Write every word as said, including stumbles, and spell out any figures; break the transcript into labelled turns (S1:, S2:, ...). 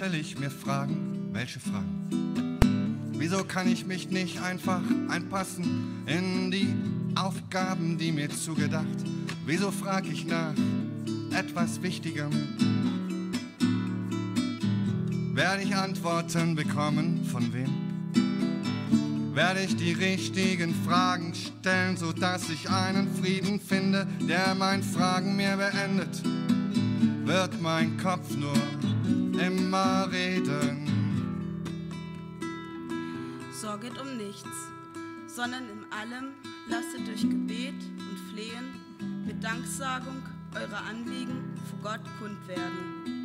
S1: stelle ich mir Fragen, welche Fragen? Wieso kann ich mich nicht einfach einpassen in die Aufgaben, die mir zugedacht? Wieso frag ich nach etwas Wichtigem? Werde ich Antworten bekommen, von wem? Werde ich die richtigen Fragen stellen, sodass ich einen Frieden finde, der mein Fragen mir beendet? Wird mein Kopf nur immer reden?
S2: Sorget um nichts, sondern in allem lasset durch Gebet und Flehen mit Danksagung eure Anliegen vor Gott kund werden.